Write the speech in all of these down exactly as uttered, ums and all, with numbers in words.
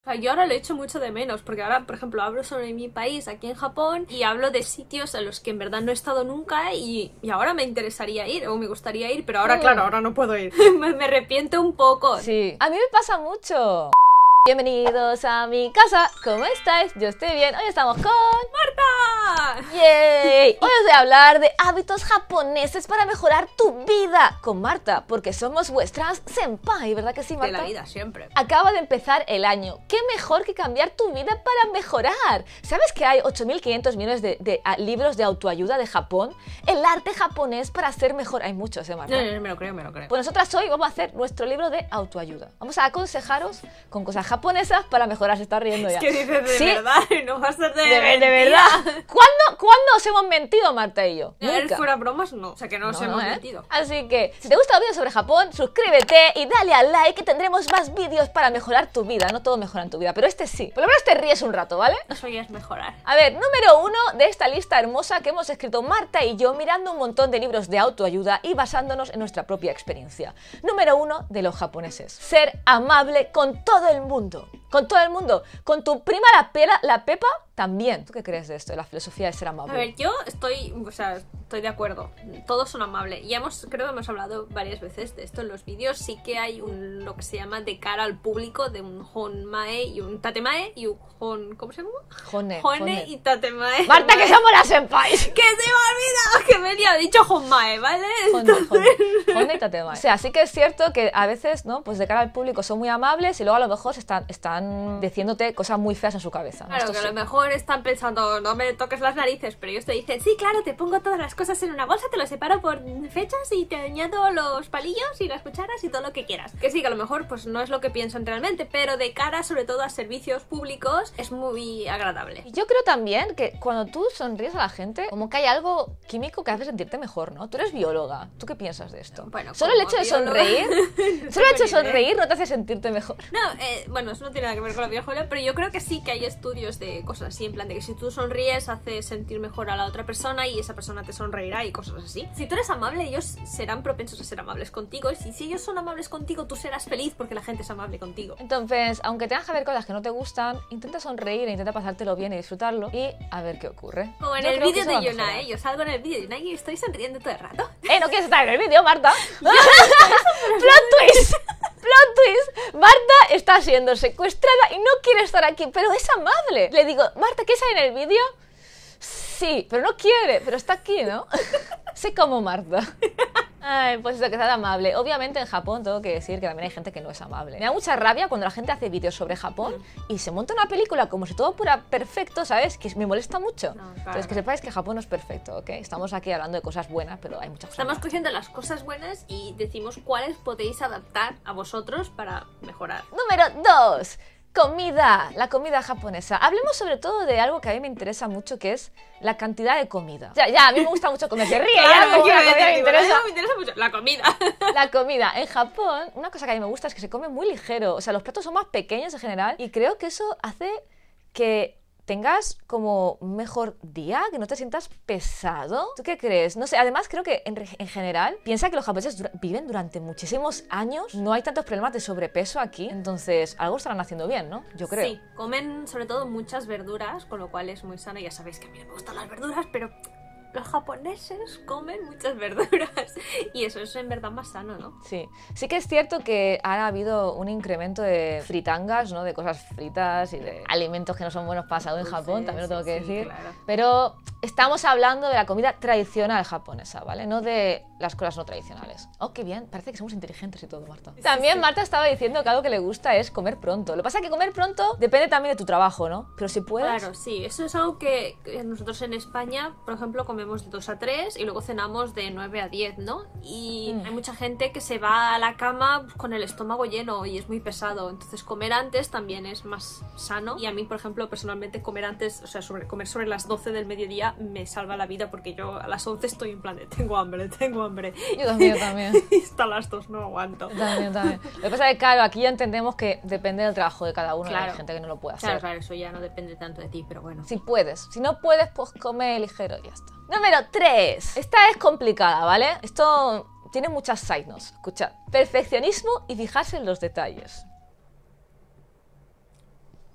sea, yo ahora lo echo mucho de menos, porque ahora, por ejemplo, hablo sobre mi país aquí en Japón y hablo de sitios a los que en verdad no he estado nunca y, y ahora me interesaría ir, o me gustaría ir, pero ahora, Sí. claro, ahora no puedo ir. me, me arrepiento un poco. Sí, a mí me pasa mucho. Bienvenidos a mi casa, ¿cómo estáis? Yo estoy bien, hoy estamos con... ¡Marta! ¡Yay! Hoy os voy a hablar de hábitos japoneses para mejorar tu vida con Marta, porque somos vuestras senpai, ¿verdad que sí, Marta? De la vida, siempre. Acaba de empezar el año, ¿qué mejor que cambiar tu vida para mejorar? ¿Sabes que hay ocho mil quinientos millones de, de a, libros de autoayuda de Japón? El arte japonés para ser mejor, hay muchos, ¿eh, Marta? No, no, no, me lo creo, me lo creo. Pues nosotras hoy vamos a hacer nuestro libro de autoayuda. Vamos a aconsejaros con cosas japonesas para mejorar. Se está riendo ya. Es que dices de ¿Sí? verdad, no va a ser de, De, de mentira. verdad. ¿Cuándo, ¿Cuándo os hemos mentido, Marta y yo? A ver, Nunca. fuera bromas, no. O sea, que no nos No, hemos ¿eh? metido. Así que, si te gusta el vídeo sobre Japón, suscríbete y dale al like que tendremos más vídeos para mejorar tu vida. No todo mejora en tu vida, pero este sí. Por lo menos te ríes un rato, ¿vale? Eso ya es mejorar. A ver, número uno de esta lista hermosa que hemos escrito Marta y yo mirando un montón de libros de autoayuda y basándonos en nuestra propia experiencia. Número uno de los japoneses. Ser amable con todo el mundo. Con todo el mundo. Con tu prima la, pera, la Pepa también. ¿Tú qué crees de esto, de la filosofía de ser amable? A ver, yo estoy, o sea, estoy de acuerdo. Todos son amables. Y hemos, creo que hemos hablado varias veces de esto en los vídeos. Sí que hay un, lo que se llama de cara al público, de un honmae y un tatemae y un hon... ¿Cómo se llama? Jone, Hone jone. y tatemae. Marta, que somos las senpais. ¡Que se me ha olvidado! Que me había dicho honmae, ¿vale? Honde, honde, honde y tatemae. O sea, sí que es cierto que a veces, ¿no? Pues de cara al público son muy amables y luego a lo mejor están, están diciéndote cosas muy feas en su cabeza, ¿no? Claro, Esto que a sí. lo mejor están pensando, no me toques las narices, pero ellos te dicen, sí, claro, te pongo todas las cosas en una bolsa, te lo separo por fechas y te añado los palillos y las cucharas y todo lo que quieras. Que sí, que a lo mejor pues no es lo que piensan realmente, pero de cara sobre todo a servicios públicos es muy agradable. Y yo creo también que cuando tú sonríes a la gente, como que hay algo químico que hace sentirte mejor, ¿no? Tú eres bióloga, ¿tú qué piensas de esto? Bueno, solo el como hecho de bióloga, sonreír, no solo el tengo hecho de ni idea. sonreír no te hace sentirte mejor. No, eh, bueno, eso no tiene nada que ver con la biología, pero yo creo que sí que hay estudios de cosas así, en plan de que si tú sonríes hace sentir mejor a la otra persona y esa persona te sonreirá y cosas así. Si tú eres amable, ellos serán propensos a ser amables contigo y si, si ellos son amables contigo, tú serás feliz porque la gente es amable contigo. Entonces, aunque tengas que ver cosas que no te gustan, intenta sonreír e intenta pasártelo bien y disfrutarlo y a ver qué ocurre. Como en Yo el creo que vídeo eso de va a Yuna, mejorar. ¿eh? Yo salgo en el vídeo de Yuna y estoy sonriendo todo el rato. ¡Eh, no quieres estar en el vídeo, Marta! ¡Plot twist! ¡Plot twist! Marta está siendo secuestrada y no quiere estar aquí, pero es amable. Le digo, Marta, ¿quieres salir en el vídeo? Sí, pero no quiere, pero está aquí, ¿no? Sé como Marta. Ay, pues eso, que sea amable. Obviamente en Japón tengo que decir que también hay gente que no es amable. Me da mucha rabia cuando la gente hace vídeos sobre Japón y se monta una película como si todo fuera perfecto, ¿sabes? Que me molesta mucho. No, claro. Entonces que sepáis que Japón no es perfecto, ¿ok? Estamos aquí hablando de cosas buenas, pero hay muchas cosas Estamos malas. cogiendo las cosas buenas y decimos cuáles podéis adaptar a vosotros para mejorar. Número dos. Comida, la comida japonesa. Hablemos sobre todo de algo que a mí me interesa mucho, que es la cantidad de comida. Ya, ya, a mí me gusta mucho comer. Se ríe, ya, como ¿qué la iba a comida me decir? Digo, interesa. "Eso me interesa mucho. La comida. La comida. En Japón, una cosa que a mí me gusta es que se come muy ligero. O sea, los platos son más pequeños en general y creo que eso hace que tengas como un mejor día, que no te sientas pesado. ¿Tú qué crees? No sé, además creo que en, en general, piensa que los japoneses dura- viven durante muchísimos años, no hay tantos problemas de sobrepeso aquí, entonces algo estarán haciendo bien, ¿no? Yo creo. Sí, comen sobre todo muchas verduras, con lo cual es muy sano. Ya sabéis que a mí no me gustan las verduras, pero los japoneses comen muchas verduras y eso es en verdad más sano, ¿no? Sí, sí que es cierto que ha habido un incremento de fritangas, ¿no? De cosas fritas y de alimentos que no son buenos para la salud en Japón, también lo tengo que sí, decir. claro. Pero estamos hablando de la comida tradicional japonesa, ¿vale? No de las cosas no tradicionales. Oh, qué bien, parece que somos inteligentes y todo, Marta. Sí, También sí. Marta estaba diciendo que algo que le gusta es comer pronto. Lo que pasa es que comer pronto depende también de tu trabajo, ¿no? Pero si puedes... Claro, sí, eso es algo que que nosotros en España, por ejemplo, comemos de dos a tres y luego cenamos de nueve a diez, ¿no? Y Mm. hay mucha gente que se va a la cama con el estómago lleno y es muy pesado, entonces comer antes también es más sano. Y a mí, por ejemplo, personalmente comer antes, o sea, sobre, comer sobre las doce del mediodía me salva la vida porque yo a las once estoy en plan de tengo hambre, tengo hambre. Yo también, también. Y hasta las dos no aguanto. También, también. Lo que pasa es que, claro, aquí ya entendemos que depende del trabajo de cada uno y Claro. hay gente que no lo puede hacer. Claro, claro, eso ya no depende tanto de ti, pero bueno. Si puedes. Si no puedes, pues come ligero y ya está. Número tres. Esta es complicada, ¿vale? Esto tiene muchas side notes. Escuchad. Perfeccionismo y fijarse en los detalles.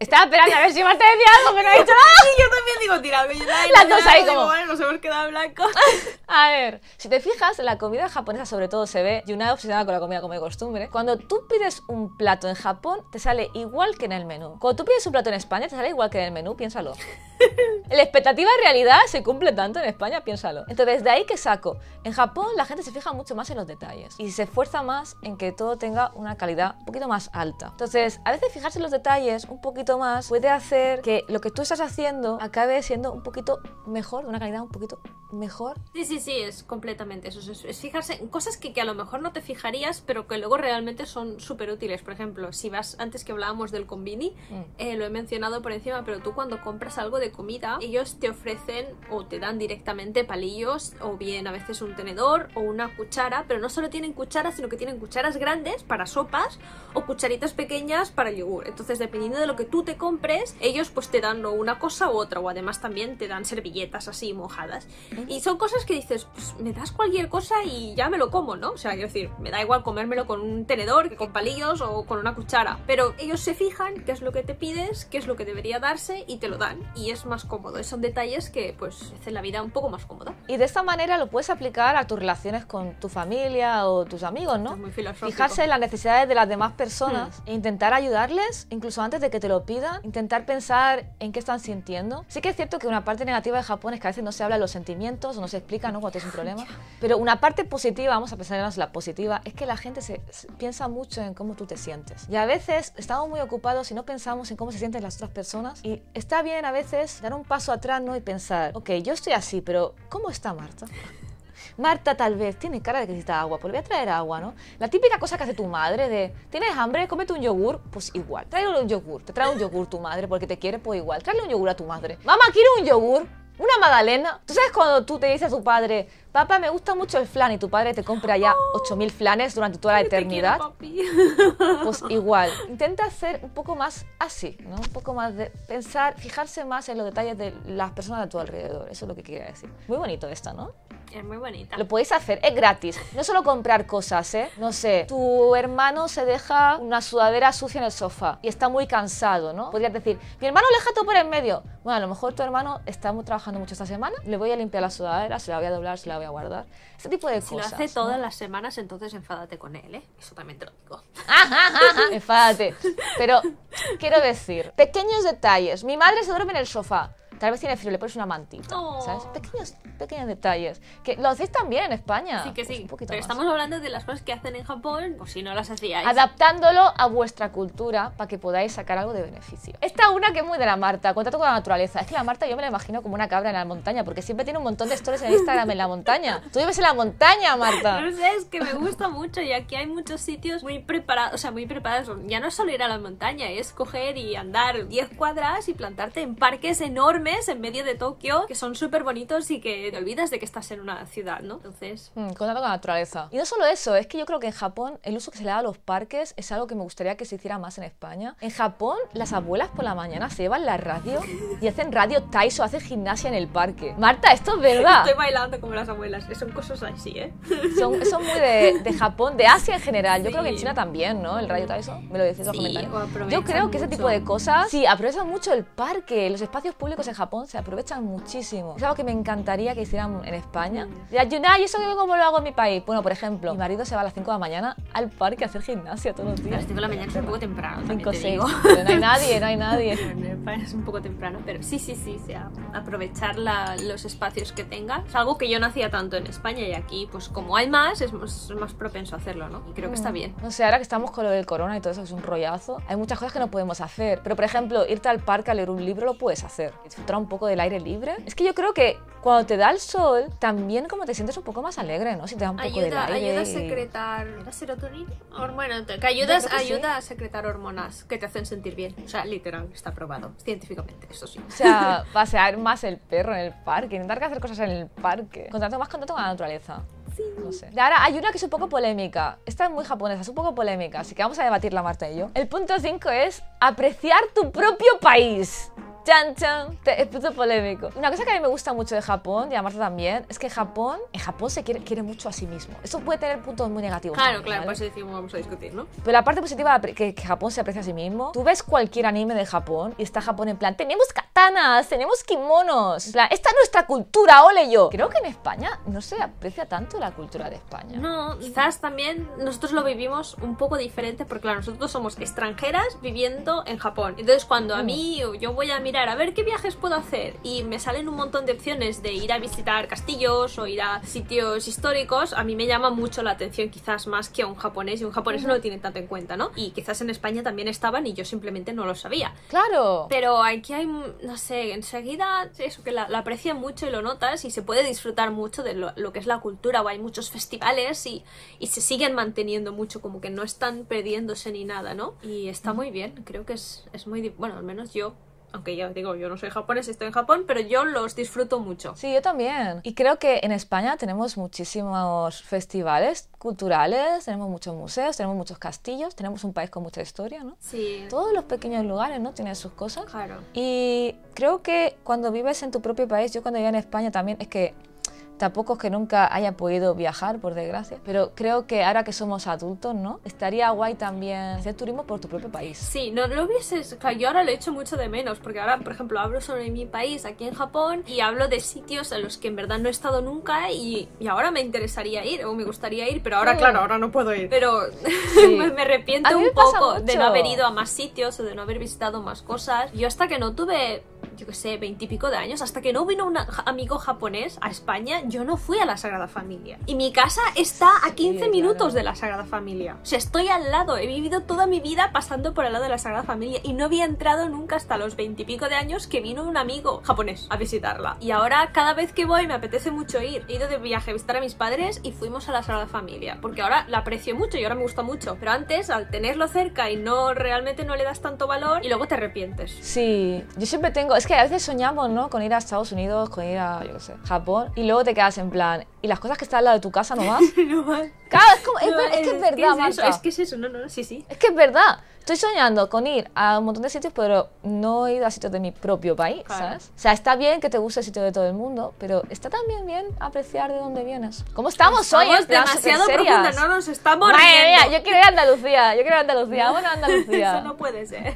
Estaba esperando a ver si Marta decía algo, pero no ha dicho nada. Y yo también digo, tira, que yo también Las dos ahí como... Bueno, nos hemos quedado en blanco. A ver, si te fijas, en la comida japonesa sobre todo se ve, Yuna obsesionada con la comida como de costumbre. Cuando tú pides un plato en Japón, te sale igual que en el menú. Cuando tú pides un plato en España, te sale igual que en el menú, piénsalo. La expectativa de realidad se cumple tanto en España, piénsalo. Entonces, de ahí que saco. En Japón la gente se fija mucho más en los detalles y se esfuerza más en que todo tenga una calidad un poquito más alta. Entonces, a veces fijarse en los detalles un poquito más puede hacer que lo que tú estás haciendo acabe siendo un poquito mejor, de una calidad un poquito mejor. Sí, sí, sí, es completamente eso. Es, es fijarse en cosas que, que a lo mejor no te fijarías, pero que luego realmente son súper útiles. Por ejemplo, si vas, antes que hablábamos del konbini, mm. eh, lo he mencionado por encima, pero tú cuando compras algo de comida, ellos te ofrecen o te dan directamente palillos, o bien a veces un tenedor o una cuchara, pero no solo tienen cucharas, sino que tienen cucharas grandes para sopas o cucharitas pequeñas para el yogur. Entonces, dependiendo de lo que tú te compres, ellos pues te dan o una cosa u otra, o además también te dan servilletas así mojadas. Y son cosas que dices, pues me das cualquier cosa y ya me lo como, ¿no? O sea, quiero decir, me da igual comérmelo con un tenedor que con palillos o con una cuchara. Pero ellos se fijan qué es lo que te pides, qué es lo que debería darse y te lo dan. Y es más cómodo. Y son detalles que pues hacen la vida un poco más cómoda. Y de esta manera lo puedes aplicar a tus relaciones con tu familia o tus amigos, ¿no? Es muy filosófico. Fijarse en las necesidades de las demás personas hmm. e intentar ayudarles, incluso antes de que te lo pidan. Intentar pensar en qué están sintiendo. Sí que es cierto que una parte negativa de Japón es que a veces no se habla de los sentimientos o no se explica, ¿no? Cuando tienes un problema. Pero una parte positiva, vamos a pensar en la positiva, es que la gente se, se piensa mucho en cómo tú te sientes. Y a veces estamos muy ocupados y no pensamos en cómo se sienten las otras personas. Y está bien a veces dar un paso atrás, ¿no? Y pensar, ok, yo estoy así, pero ¿cómo está Marta? Marta tal vez tiene cara de que necesita agua, pues le voy a traer agua, ¿no? La típica cosa que hace tu madre de, ¿tienes hambre? Cómete un yogur. Pues igual, tráele un yogur, te trae un yogur tu madre porque te quiere, pues igual, tráele un yogur a tu madre. Mamá, quiero un yogur. Una magdalena. ¿Tú sabes cuando tú te dices a tu padre, papá, me gusta mucho el flan, y tu padre te compra ya ocho mil flanes durante toda la eternidad? Pues igual, intenta ser un poco más así, ¿no? Un poco más de pensar, fijarse más en los detalles de las personas a tu alrededor. Eso es lo que quería decir. Muy bonito esto, ¿no? Es muy bonita. Lo podéis hacer, es gratis. No solo comprar cosas, ¿eh? No sé, tu hermano se deja una sudadera sucia en el sofá y está muy cansado, ¿no? Podrías decir, mi hermano lo deja todo por el medio. Bueno, a lo mejor tu hermano está muy, trabajando mucho esta semana, le voy a limpiar la sudadera, se la voy a doblar, se la voy a guardar. Ese tipo de si cosas. Si lo hace todas, ¿no?, las semanas, entonces enfádate con él, ¿eh? Eso también te lo digo. Enfádate. Pero quiero decir, pequeños detalles. Mi madre se duerme en el sofá. Tal vez tiene frío, le pones una mantita, oh. ¿sabes? Pequeños, pequeños detalles. Que lo hacéis también en España. Sí, que sí. Pues pero más. Estamos hablando de las cosas que hacen en Japón, pues si no las hacíais. Adaptándolo a vuestra cultura para que podáis sacar algo de beneficio. Esta una que es muy de la Marta, contacto con la naturaleza. Es que la Marta yo me la imagino como una cabra en la montaña, porque siempre tiene un montón de stories en Instagram en la montaña. Tú vives en la montaña, Marta. No sé, es que me gusta mucho y aquí hay muchos sitios muy preparados, o sea, muy preparados. Ya no es solo ir a la montaña, es coger y andar diez cuadras y plantarte en parques enormes en medio de todo, que son súper bonitos y que te olvidas de que estás en una ciudad, ¿no? Entonces... Mm, contacto con la naturaleza. Y no solo eso, es que yo creo que en Japón el uso que se le da a los parques es algo que me gustaría que se hiciera más en España. En Japón, las abuelas por la mañana se llevan la radio y hacen radio taiso, hacen gimnasia en el parque. Marta, esto es verdad. Estoy bailando como las abuelas, son cosas así, ¿eh? Son, son muy de, de Japón, de Asia en general. Yo sí. creo que en China también, ¿no? El radio taiso, me lo decís en los sí, comentarios. Yo creo que ese tipo de cosas, sí, aprovechan mucho el parque. Los espacios públicos en Japón se aprovechan muchísimo. Es algo que me encantaría que hicieran en España. Y ayunar, ¿y eso cómo lo hago en mi país? Bueno, por ejemplo, mi marido se va a las cinco de la mañana al parque a hacer gimnasia todos los días. A las cinco de la mañana es un poco temprano. cinco, seis. Pero no hay nadie, no hay nadie. Es un poco temprano, pero sí, sí, sí, o sea, aprovechar la, los espacios que tengas. Es algo que yo no hacía tanto en España y aquí, pues como hay más, es más, es más propenso a hacerlo, ¿no? Y creo que está bien. No sé, ahora que estamos con lo del corona y todo eso, es un rollazo, hay muchas cosas que no podemos hacer. Pero, por ejemplo, irte al parque a leer un libro lo puedes hacer. Disfrutar un poco del aire libre. Es que yo creo que cuando te da el sol, también como te sientes un poco más alegre, ¿no? Si te da un poco ayuda, de aire. Ayuda a secretar... ¿Era serotonina? Bueno, que ayudas, ayuda sí. a secretar hormonas que te hacen sentir bien. O sea, literal, está probado científicamente, eso sí. O sea, pasear más el perro en el parque, intentar hacer cosas en el parque. Contacto más contacto con la naturaleza. Sí. No sé. Y ahora hay una que es un poco polémica. Esta es muy japonesa, es un poco polémica, así que vamos a debatirla Marta y yo. El punto cinco es apreciar tu propio país. Chan, chan. Te- Es punto polémico. Una cosa que a mí me gusta mucho de Japón, y a Marta también, es que Japón, en Japón se quiere, quiere mucho a sí mismo. Eso puede tener puntos muy negativos. Claro, también, claro, ¿vale? por eso decimos vamos a discutir, ¿no? Pero la parte positiva que, que Japón se aprecia a sí mismo. Tú ves cualquier anime de Japón y está Japón en plan, tenemos katanas, tenemos kimonos. En plan, esta es nuestra cultura, ole yo. Creo que en España no se aprecia tanto la cultura de España. No, quizás también nosotros lo vivimos un poco diferente porque claro, nosotros somos extranjeras viviendo en Japón. Entonces cuando a mí yo voy a mirar a ver qué viajes puedo hacer y me salen un montón de opciones de ir a visitar castillos o ir a sitios históricos, a mí me llama mucho la atención quizás más que a un japonés y un japonés no lo tiene tanto en cuenta, ¿no? Y quizás en España también estaban y yo simplemente no lo sabía. Claro. Pero aquí hay, no sé, enseguida eso que la, la aprecian mucho y lo notas y se puede disfrutar mucho de lo, lo que es la cultura, o hay muchos festivales y, y se siguen manteniendo mucho, como que no están perdiéndose ni nada, ¿no? Y está muy bien, creo que es, es muy... di- Bueno, al menos yo, aunque ya digo, yo no soy japonés, estoy en Japón, pero yo los disfruto mucho. Sí, yo también. Y creo que en España tenemos muchísimos festivales culturales, tenemos muchos museos, tenemos muchos castillos, tenemos un país con mucha historia, ¿no? Sí, Todos los pequeños lugares, ¿no? Tienen sus cosas. claro. Y creo que cuando vives en tu propio país, yo cuando vivía en España también, es que tampoco es que nunca haya podido viajar, por desgracia, pero creo que ahora que somos adultos, ¿no? Estaría guay también hacer turismo por tu propio país. Sí, no lo hubieses... Claro, yo ahora lo echo mucho de menos, porque ahora, por ejemplo, hablo sobre mi país aquí en Japón y hablo de sitios en los que en verdad no he estado nunca y, y ahora me interesaría ir o me gustaría ir, pero ahora, Sí. claro, ahora no puedo ir. Pero Sí. me, me A arrepiento mí me un pasa poco de no mucho. haber ido a más sitios o de no haber visitado más cosas. Yo hasta que no tuve... yo qué sé, veintipico de años, hasta que no vino un ja- amigo japonés a España, yo no fui a la Sagrada Familia. Y mi casa está a quince claro. minutos de la Sagrada Familia. O sea, estoy al lado, he vivido toda mi vida pasando por al lado de la Sagrada Familia y no había entrado nunca hasta los veintipico de años que vino un amigo japonés a visitarla. Y ahora cada vez que voy me apetece mucho ir. He ido de viaje a visitar a mis padres y fuimos a la Sagrada Familia, porque ahora la aprecio mucho y ahora me gusta mucho. Pero antes, al tenerlo cerca y no realmente no le das tanto valor y luego te arrepientes. Sí, yo siempre tengo, es que a veces soñamos, ¿no? Con ir a Estados Unidos, con ir a, yo qué sé, Japón, y luego te quedas en plan, ¿y las cosas que están al lado de tu casa no vas? No vas. Claro, es, como- es No, ver- es que es es verdad, que es eso, Marta. es que es eso, no, no, sí, sí. Es que es verdad. Estoy soñando con ir a un montón de sitios, pero no he ido a sitios de mi propio país, Claro. ¿sabes? O sea, está bien que te guste el sitio de todo el mundo, pero está también bien apreciar de dónde vienes. ¿Cómo estamos, hoy? Estamos En plan, demasiado superserias. profundas, no nos estamos Madre riendo. mía, yo quiero ir a Andalucía, yo quiero ir a Andalucía, bueno, a Andalucía. Eso no puede ser.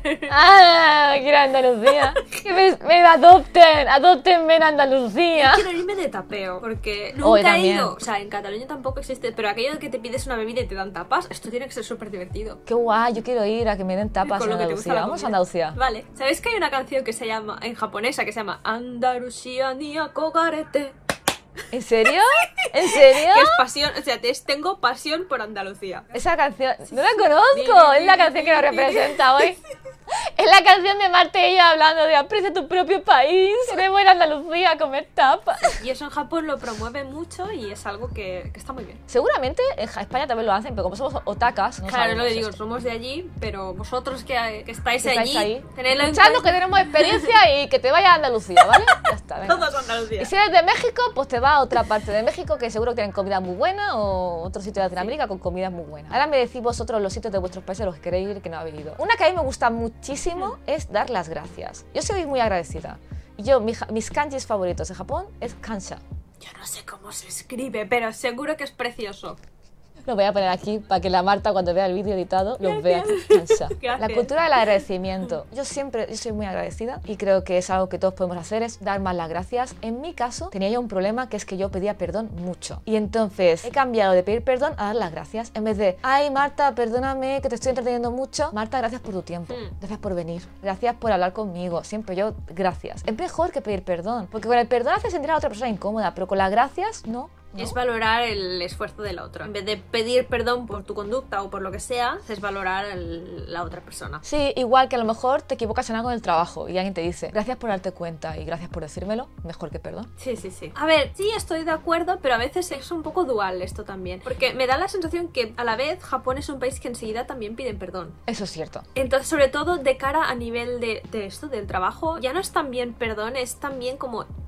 Ah, quiero ir a Andalucía. Que me, me adopten, adoptenme en Andalucía. Quiero irme de tapeo, porque Oh, yo nunca he también. ido. O sea, en Cataluña tampoco existe, pero aquello de que te pides una bebida y te dan tapas, esto tiene que ser súper divertido. Qué guay, yo quiero ir a que me den tapas Con en lo que te gusta Andalucía. la Vamos a comida. Andalucía. Vale. ¿Sabéis que hay una canción que se llama, en japonesa, que se llama Andalucía ni akogarete? ¿En serio? ¿En serio? Que es pasión, o sea, es- tengo pasión por Andalucía. Esa canción, no la conozco, es la canción que nos representa hoy. Es la canción de Marta y ella hablando de aprecia tu propio país, queremos ir a Andalucía a comer tapas. Y eso en Japón lo promueve mucho y es algo que, que está muy bien. Seguramente en Ja- España también lo hacen, pero como somos otakas, no Claro, sabemos lo que digo, esto. somos de allí, pero vosotros que, que estáis, Que estáis allí, ahí, tenedlo en escuchando que cuenta. tenemos experiencia y que te vayas a Andalucía, ¿vale? Ya está, venga. Todos Andalucía. Y si eres de México, pues te vas a otra parte de México que seguro que tienen comida muy buena o otro sitio de Latinoamérica con comida muy buena. Ahora me decís vosotros los sitios de vuestros países a los que queréis ir que no habéis ido. Una que a mí me gusta muchísimo es dar las gracias. Yo soy muy agradecida. Y yo, mi ja- mis kanjis favoritos de Japón es kansha. Yo no sé cómo se escribe, pero seguro que es precioso. Lo voy a poner aquí para que la Marta cuando vea el vídeo editado lo vea. Kansha. La Gracias. cultura del agradecimiento. Yo siempre yo soy muy agradecida y creo que es algo que todos podemos hacer, es dar más las gracias. En mi caso tenía yo un problema que es que yo pedía perdón mucho. Y entonces he cambiado de pedir perdón a dar las gracias. En vez de, ay Marta, perdóname que te estoy entreteniendo mucho. Marta, gracias por tu tiempo. Mm. Gracias por venir. Gracias por hablar conmigo. Siempre yo, gracias. Es mejor que pedir perdón. Porque con el perdón hace sentir a la otra persona incómoda, pero con las gracias, no. ¿no? Es valorar el esfuerzo del otro. En vez de pedir perdón por tu conducta o por lo que sea, es valorar el- la otra persona. Sí, igual que a lo mejor te equivocas en algo en el trabajo y alguien te dice gracias por darte cuenta y gracias por decírmelo, mejor que perdón. Sí, sí, sí. A ver, sí estoy de acuerdo, pero a veces es un poco dual esto también. Porque me da la sensación que a la vez Japón es un país que enseguida también piden perdón. Eso es cierto. Entonces, sobre todo de cara a nivel de, de esto, del trabajo, ya no es también perdón, es también como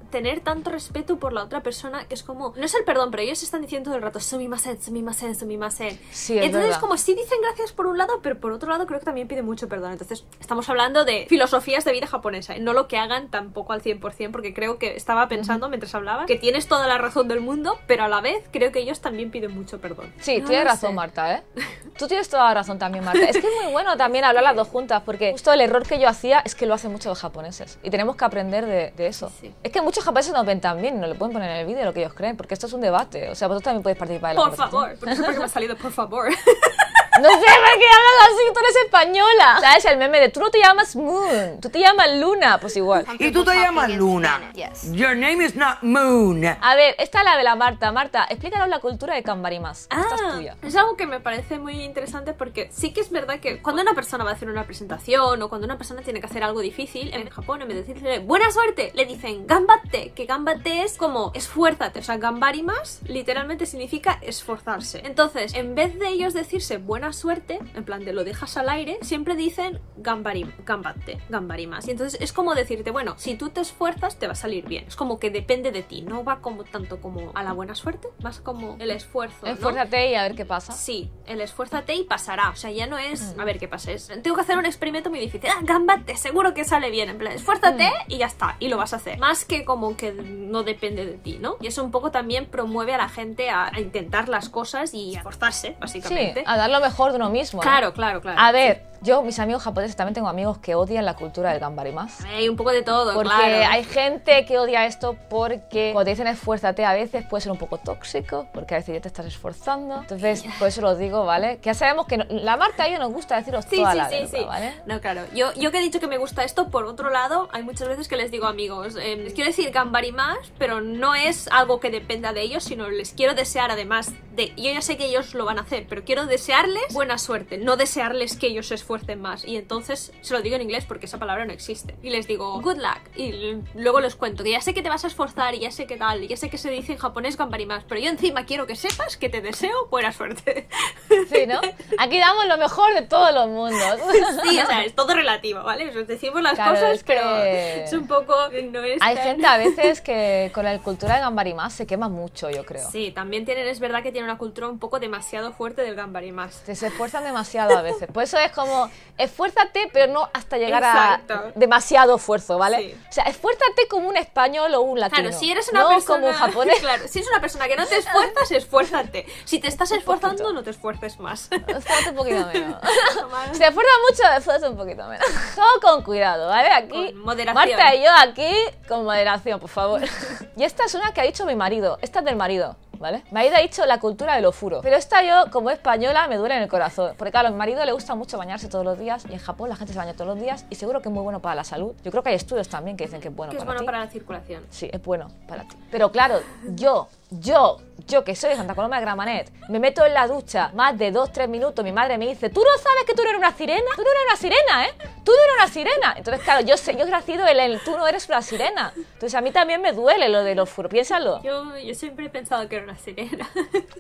tener tanto respeto por la otra persona que es como, no es el perdón, pero ellos están diciendo todo el rato sumimasen, sumimasen, sumimasen. Sí, es Entonces verdad. como sí dicen gracias por un lado, pero por otro lado creo que también piden mucho perdón. Entonces estamos hablando de filosofías de vida japonesa, ¿eh? No lo que hagan tampoco al cien por cien, porque creo que estaba pensando mientras hablaba que tienes toda la razón del mundo, pero a la vez creo que ellos también piden mucho perdón. Sí, No tienes lo razón, sé. Marta, ¿eh? Tú tienes toda la razón también, Marta. Es que es muy bueno también hablar las dos juntas, porque justo el error que yo hacía es que lo hacen muchos los japoneses. Y tenemos que aprender de, de eso. Sí. Es que muchos japoneses nos ven también, no le pueden poner en el vídeo lo que ellos creen, porque esto es un debate. O sea, vosotros también podéis participar en la Por conversación. favor, por eso porque me ha salido por favor. No sé por qué hablas así, tú eres española. ¿Sabes el meme de tú no te llamas Moon, tú te llamas Luna? Pues igual. Y tú te llamas Luna. Your name is not Moon. A ver, esta es la de la Marta. Marta, explícanos la cultura de Kambarimas. Esta es tuya. Es algo que me parece muy interesante porque sí que es verdad que cuando una persona va a hacer una presentación o cuando una persona tiene que hacer algo difícil, en Japón en vez de decirle buena suerte, le dicen gambatte, que gambatte es como esfuérzate, o sea, gambarimas literalmente significa esforzarse. Entonces, en vez de ellos decirse buena suerte, en plan de lo dejas al aire, siempre dicen gambarim, gambatte, gambarimas. Y entonces es como decirte, bueno, si tú te esfuerzas te va a salir bien. Es como que depende de ti, no va como tanto como a la buena suerte, más como el esfuerzo, ¿no? Esfuérzate y a ver qué pasa. Sí, el esfuérzate y pasará. O sea, ya no es a ver qué pasa. Es, tengo que hacer un experimento muy difícil. Ah, gambate, seguro que sale bien. En plan, esfuérzate y ya está. Y lo vas a hacer. Más que como que no depende de ti, ¿no? Y eso un poco también promueve a la gente a, a intentar las cosas y a esforzarse, Sí, básicamente. a dar lo mejor de uno mismo. ¿eh? Claro, claro, claro. A ver, yo, mis amigos japoneses, también tengo amigos que odian la cultura del gambarimas. Hay un poco de todo, Porque claro. hay gente que odia esto porque cuando te dicen esfuérzate a veces puede ser un poco tóxico, porque a veces ya te estás esforzando. Entonces, por eso lo digo, ¿vale? Que ya sabemos que no- la Marta y yo nos gusta deciros Sí, toda sí, la sí, verdad, sí. ¿vale? No, claro. Yo, yo que he dicho que me gusta esto, por otro lado, hay muchas veces que les digo amigos, eh, les quiero decir gambarimas, pero no es algo que dependa de ellos, sino les quiero desear además de... Yo ya sé que ellos lo van a hacer, pero quiero desearles buena suerte, no desearles que ellos se esfuercen más. Y entonces se lo digo en inglés porque esa palabra no existe. Y les digo, good luck. Y luego les cuento que ya sé que te vas a esforzar y ya sé que tal, y ya sé que se dice en japonés gambarimas, pero yo encima quiero que sepas que te deseo buena suerte. Sí, ¿no? Aquí damos lo mejor de todos los mundos. Sí, o sea, es todo relativo, ¿vale? Os decimos las Claro, cosas, es que- pero es un poco... No es Hay tan- gente a veces que con la cultura de gambarimas se quema mucho, yo creo. Sí, también tienen, es verdad que tienen una cultura un poco demasiado fuerte del gambarimas. Se se esfuerzan demasiado a veces. Por eso es como, esfuérzate, pero no hasta llegar Exacto. a demasiado esfuerzo, ¿vale? Sí. O sea, esfuérzate como un español o un latino. Claro, si eres una no persona... como un japonés. Claro, si eres una persona que no te esfuerzas, esfuérzate. Si te estás esforzando, no te esfuerces más. Esfuérzate un poquito menos. Tomar- Si te esfuerzas mucho, esfuérzate un poquito menos. Todo con cuidado, ¿vale? Aquí, Con moderación. Marta y yo aquí, con moderación, por favor. Y esta es una que ha dicho mi marido. Esta es del marido. ¿Vale? Mi marido ha dicho la cultura del ofuro. Pero esta yo, como española, me duele en el corazón. Porque claro, a mi marido le gusta mucho bañarse todos los días y en Japón la gente se baña todos los días y seguro que es muy bueno para la salud. Yo creo que hay estudios también que dicen que es bueno Que es para bueno ti. para la circulación. Sí, es bueno para ti. Pero claro, yo, yo, yo que soy de Santa Coloma de Gramenet, me meto en la ducha más de dos, tres minutos, mi madre me dice, ¿tú no sabes que tú no eres una sirena? Tú no eres una sirena, ¿eh? Tú no eres una sirena. Entonces, claro, yo sé, yo he nacido en el tú no eres una sirena. Entonces a mí también me duele lo de los furos, piénsalo. Yo, yo siempre he pensado que era una sirena.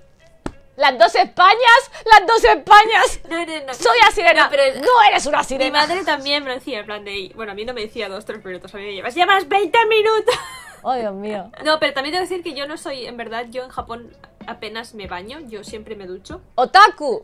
Las dos Españas, las dos Españas. No, no, no. Soy la sirena. No, pero- no eres una Mi sirena. madre también me decía, en plan de... Bueno, a mí no me decía dos, tres minutos, a mí me llevas, llevas veinte minutos. Oh, Dios mío. No, pero también tengo que decir que yo no soy, en verdad, yo en Japón apenas me baño, yo siempre me ducho. Otaku.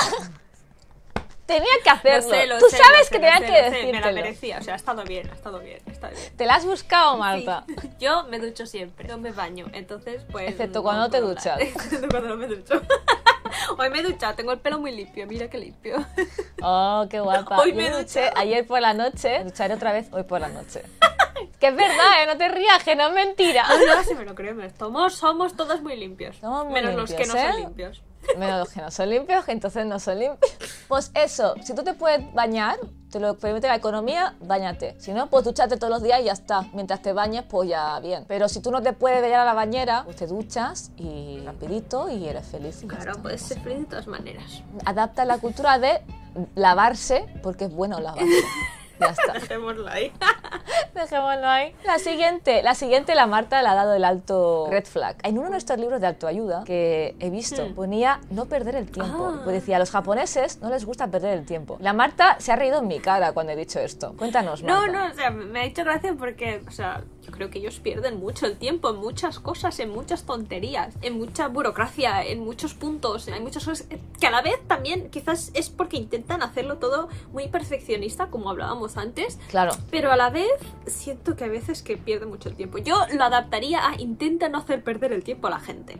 Tenía que Lo hacerlo. sé, lo Tú sé, sabes lo que sé, tenía lo sé, que lo sé, Me la decírtelo. merecía, o sea, ha estado bien, ha estado bien, ha estado bien. ¿Te la has buscado, Marta? Sí. Yo me ducho siempre, no me baño, entonces pues... Excepto cuando no te puedo duchas. hablar. Excepto cuando no me ducho. Hoy me he duchado, tengo el pelo muy limpio, mira qué limpio. Oh, qué guapa. Hoy Yo me he duché duchado. ayer por la noche, me ducharé otra vez hoy por la noche. Que es verdad, ¿eh? No te rías, que no es mentira. No, no, sí me lo creo, me- somos, somos todos muy limpios. Somos muy menos los que limpios, no ¿eh? son limpios. Menos los que no son limpios, que entonces no son limpios. Pues eso, si tú te puedes bañar, te lo permite la economía, báñate. Si no, pues duchate todos los días y ya está. Mientras te bañes, pues ya bien. Pero si tú no te puedes bañar a la bañera, pues te duchas y rapidito y eres feliz. y ya Claro, está. puedes ser feliz de todas maneras. Adapta la cultura de lavarse, porque es bueno lavarse. Ya está. Dejémoslo ahí. Dejémoslo ahí. La siguiente, la siguiente la Marta le ha dado el alto red flag. En uno de nuestros libros de autoayuda que he visto, Hmm. ponía no perder el tiempo. Ah. Pues decía, a los japoneses no les gusta perder el tiempo. La Marta se ha reído en mi cara cuando he dicho esto. Cuéntanos, Marta. No, no, o sea, me ha hecho gracia porque, o sea, yo creo que ellos pierden mucho el tiempo en muchas cosas, en muchas tonterías, en mucha burocracia, en muchos puntos, hay muchas cosas que a la vez también quizás es porque intentan hacerlo todo muy perfeccionista, como hablábamos antes. Claro. Pero a la vez siento que a veces que pierde mucho el tiempo. Yo lo adaptaría a intenta no hacer perder el tiempo a la gente.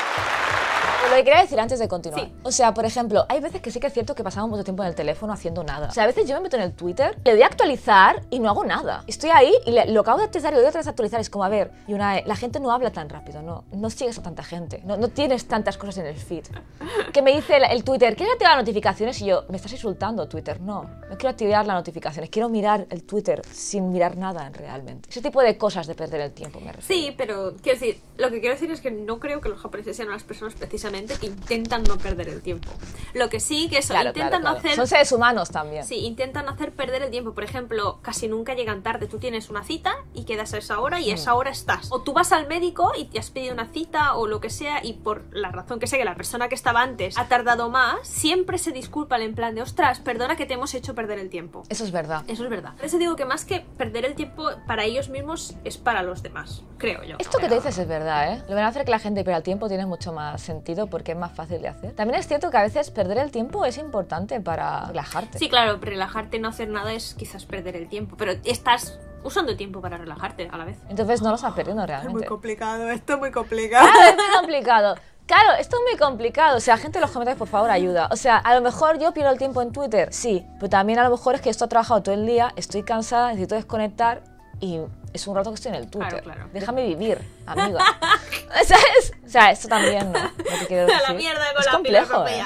Lo que quería decir antes de continuar. Sí. O sea, por ejemplo, hay veces que sí que es cierto que pasamos mucho tiempo en el teléfono haciendo nada. O sea, a veces yo me meto en el Twitter, le doy a actualizar y no hago nada. Estoy ahí y le, lo acabo de actualizar y lo doy otra vez a actualizar. Es como, a ver, y una, la gente no habla tan rápido, no, no sigues a tanta gente, no, no tienes tantas cosas en el feed. Que me dice el, el Twitter, ¿quieres activar las notificaciones? Y yo, me estás insultando, Twitter. No, no quiero activar las notificaciones, quiero mirar el Twitter sin mirar nada realmente. Ese tipo de cosas de perder el tiempo, me refiero. Sí, pero quiero decir, lo que quiero decir es que no creo que los japoneses sean unas personas precisamente que intentan no perder el tiempo. Lo que sí que eso, Claro, intentan claro, claro. hacer... Son seres humanos también. Sí, intentan hacer perder el tiempo. Por ejemplo, casi nunca llegan tarde. Tú tienes una cita y quedas a esa hora y a esa hora estás. O tú vas al médico y te has pedido una cita o lo que sea y por la razón que sea que la persona que estaba antes ha tardado más, siempre se disculpan en plan de ostras, perdona que te hemos hecho perder el tiempo. Eso es verdad. Eso es verdad. Por eso digo que más que perder el tiempo para ellos mismos es para los demás, creo yo. Esto que Pero- te dices es verdad, ¿eh? Lo de hacer que la gente pierda el tiempo tiene mucho más sentido porque es más fácil de hacer. También es cierto que a veces perder el tiempo es importante para relajarte. Sí, claro, relajarte y no hacer nada es quizás perder el tiempo, pero estás usando el tiempo para relajarte a la vez. Entonces no lo estás perdiendo realmente. complicado, esto es muy complicado. Claro, es muy complicado. Claro, esto es muy complicado. O sea, gente en los comentarios, por favor, ayuda. O sea, a lo mejor yo pierdo el tiempo en Twitter, sí, pero también a lo mejor es que esto he trabajado todo el día, estoy cansada, necesito desconectar y es un rato que estoy en el Twitter. Claro, claro. Déjame vivir, amiga. ¿Sabes? O sea, esto también, ¿no? Lo que quiero decir. A la mierda con es la complejo, filosofía.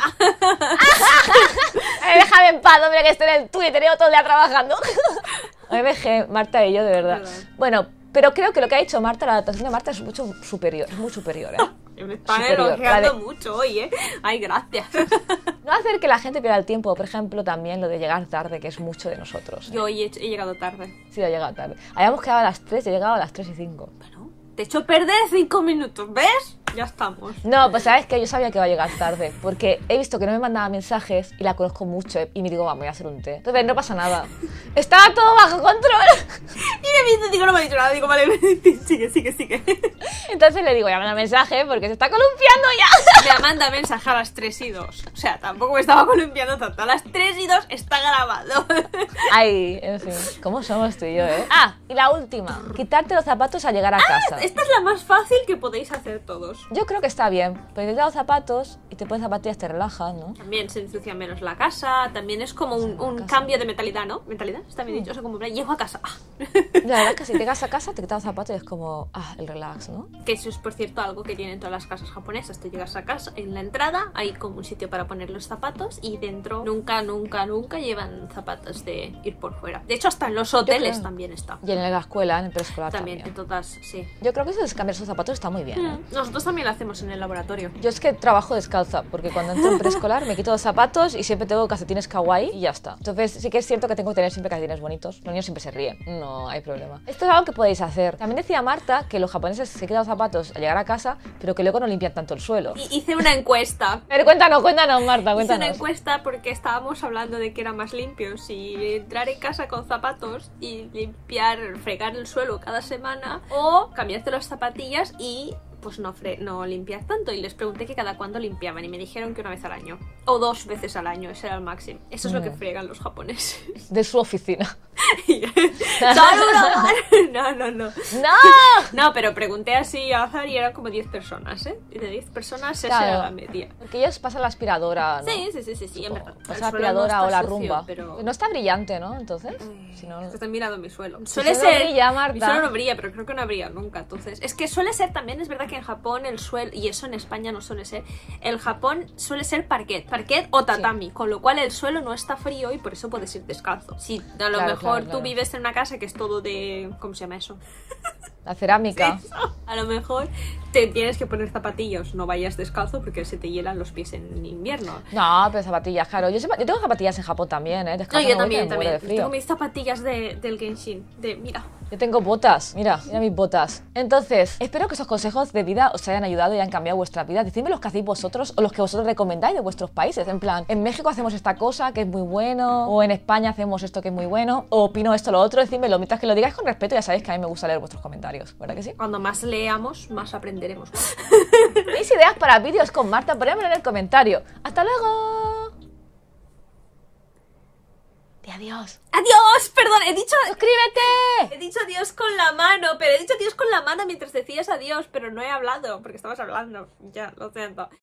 ¿eh? Eh, déjame en paz, hombre, que estoy en el Twitter, llevo todo el día trabajando. O M G, Marta y yo, de verdad. Verdad. Bueno, pero creo que lo que ha dicho Marta, la adaptación de Marta es mucho superior, es muy superior, ¿eh? Me están Superior, elogiando vale. mucho hoy, ¿eh? Ay, gracias. No hacer que la gente pierda el tiempo, por ejemplo, también lo de llegar tarde, que es mucho de nosotros. ¿eh? Yo hoy he, he llegado tarde. Sí, he llegado tarde. Habíamos quedado a las tres, he llegado a las tres y cinco. Bueno, te he hecho perder cinco minutos, ¿ves? Ya estamos. No, pues sabes que yo sabía que iba a llegar tarde, porque he visto que no me mandaba mensajes y la conozco mucho y me digo, vamos, voy a hacer un té. Entonces no pasa nada. Estaba todo bajo control. Y me dice, digo, no me ha dicho nada. Digo, vale, sigue, sigue, sigue. Entonces le digo, ya manda mensaje porque se está columpiando ya. Me manda mensaje a las tres y dos. O sea, tampoco me estaba columpiando tanto. A las tres y dos está grabado. Ay, en fin, ¿cómo somos tú y yo, eh? Ah, y la última, quitarte los zapatos al llegar a casa. Esta es la más fácil que podéis hacer todos. Yo creo que está bien, porque te quitas los zapatos y te pones zapatillas, te relajas, ¿no? También se ensucia menos la casa, también es como un, un casa. cambio de mentalidad, ¿no? ¿Mentalidad? Está bien dicho, o sea, como, llego a casa. Ah. La verdad es que si llegas a casa te quitas los zapatos y es como, ah, el relax, ¿no? Que eso es, por cierto, algo que tienen todas las casas japonesas. Tú llegas a casa, en la entrada hay como un sitio para poner los zapatos y dentro nunca, nunca, nunca llevan zapatos de ir por fuera. De hecho, hasta en los hoteles creo. también está. Y en la escuela, en el preescolar También, también. en todas, sí. Yo creo que eso de cambiar esos zapatos está muy bien, ¿eh? Nosotros también lo hacemos en el laboratorio. Yo es que trabajo descalza, porque cuando entro en preescolar me quito los zapatos y siempre tengo calcetines kawaii y ya está. Entonces sí que es cierto que tengo que tener siempre calcetines bonitos. Los niños siempre se ríen, no hay problema. Esto es algo que podéis hacer. También decía Marta que los japoneses se quitan los zapatos al llegar a casa, pero que luego no limpian tanto el suelo. Y hice una encuesta. A ver, cuéntanos, cuéntanos, Marta, Hice cuéntanos. una encuesta porque estábamos hablando de que era más limpio si entrar en casa con zapatos y limpiar, fregar el suelo cada semana o cambiarte las zapatillas y pues no, fre no limpiar tanto. Y les pregunté que cada cuándo limpiaban y me dijeron que una vez al año o dos veces al año, ese era el máximo. Eso es lo que fregan los japoneses. De su oficina. ¡Saludos! No, no, no. ¡No! No, pero pregunté así a azar y eran como diez personas, ¿eh? Y de diez personas esa Claro. era la media. Porque ellos pasan la aspiradora, ¿no? Sí, sí, sí, sí, sí, en verdad. Pasa El la suelo aspiradora no o la está sucio, rumba. pero... No está brillante, ¿no? Entonces, si no... Es que estoy mirando mi suelo. Tu Suele suelo ser... brilla, Marta. Mi suelo no brilla, pero creo que no brilla nunca. Entonces, es que suele ser también, es verdad que en Japón el suelo, y eso en España no suele ser, el Japón suele ser parquet, parquet o tatami, con lo cual el suelo no está frío y por eso puedes ir descalzo. Si a lo Claro, mejor claro, tú claro. vives en una casa que es todo de... ¿Cómo se llama eso? La cerámica. Eso. A lo mejor te tienes que poner zapatillas, no vayas descalzo porque se te hielan los pies en invierno. No, pero zapatillas, claro. Yo, sepa, yo tengo zapatillas en Japón también, ¿eh? Descalzo No, yo no voy, también, que me muero también. de frío. Tengo mis zapatillas de, del Genshin. De, mira. Yo tengo botas, mira, mira mis botas. Entonces, espero que esos consejos de vida os hayan ayudado y hayan cambiado vuestra vida. Decidme los que hacéis vosotros o los que vosotros recomendáis de vuestros países. En plan, en México hacemos esta cosa que es muy bueno, o en España hacemos esto que es muy bueno, o opino esto o lo otro. Decídmelo, mientras que lo digáis con respeto, ya sabéis que a mí me gusta leer vuestros comentarios, ¿verdad que sí? Cuando más leamos, más aprenderemos. ¿Tenéis ideas para vídeos con Marta? Ponémelo en el comentario. ¡Hasta luego! Di adiós. ¡Adiós! Perdón, he dicho... ¡Suscríbete! He dicho adiós con la mano, pero he dicho adiós con la mano mientras decías adiós, pero no he hablado, porque estabas hablando. Ya, lo siento.